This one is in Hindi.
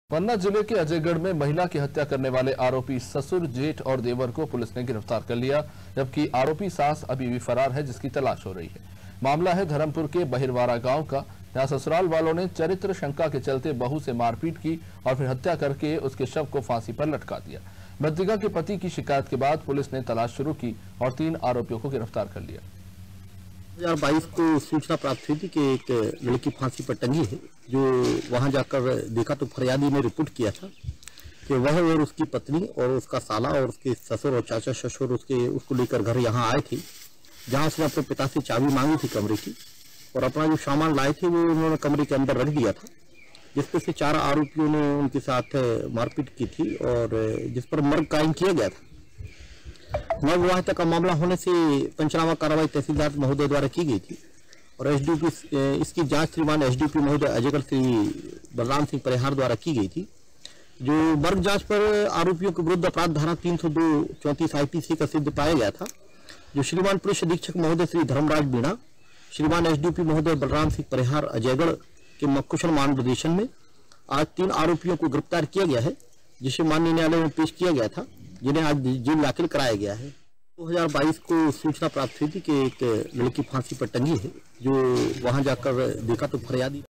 पन्ना जिले के अजयगढ़ में महिला की हत्या करने वाले आरोपी ससुर, जेठ और देवर को पुलिस ने गिरफ्तार कर लिया, जबकि आरोपी सास अभी भी फरार है, जिसकी तलाश हो रही है। मामला है धर्मपुर के बहिरवारा गांव का, जहां ससुराल वालों ने चरित्र शंका के चलते बहू से मारपीट की और फिर हत्या करके उसके शव को फांसी पर लटका दिया। मृतका के पति की शिकायत के बाद पुलिस ने तलाश शुरू की और 3 आरोपियों को गिरफ्तार कर लिया। 2022 को सूचना प्राप्त हुई थी कि एक लड़की फांसी पर टंगी है। जो वहां जाकर देखा तो फरियादी ने रिपोर्ट किया था कि वह और उसकी पत्नी और उसका साला और उसके ससुर और चाचा ससुर उसको लेकर घर यहाँ आए थे, जहां उसने अपने पिता से चाबी मांगी थी कमरे की और अपना जो सामान लाए थे वो उन्होंने कमरे के अंदर रख दिया था, जिसपे से 4 आरोपियों ने उनके साथ मारपीट की थी और जिस पर मर्ग कायम किया गया था। मर्ग वाहिता का मामला होने से पंचनामा कार्रवाई तहसीलदार महोदय द्वारा की गई थी और एसडीपी इसकी जांच श्रीमान एसडीपी महोदय अजयगढ़ श्री बलराम सिंह परिहार द्वारा की गई थी। जो मर्ग जांच पर आरोपियों के विरुद्ध अपराध धारा 302-34 आईपीसी का सिद्ध पाया गया था। जो श्रीमान पुलिस अधीक्षक महोदय श्री धर्मराज बीणा, श्रीमान एसडीपी महोदय बलराम सिंह परिहार अजयगढ़ के कुशल मार्गदर्शन में आज 3 आरोपियों को गिरफ्तार किया गया है, जिसे माननीय न्यायालय में पेश किया गया था, जिन्हें आज जेल दाखिल कराया गया है। 2022 को सूचना प्राप्त हुई थी कि एक लड़की फांसी पर टंगी है। जो वहां जाकर देखा तो फरियादी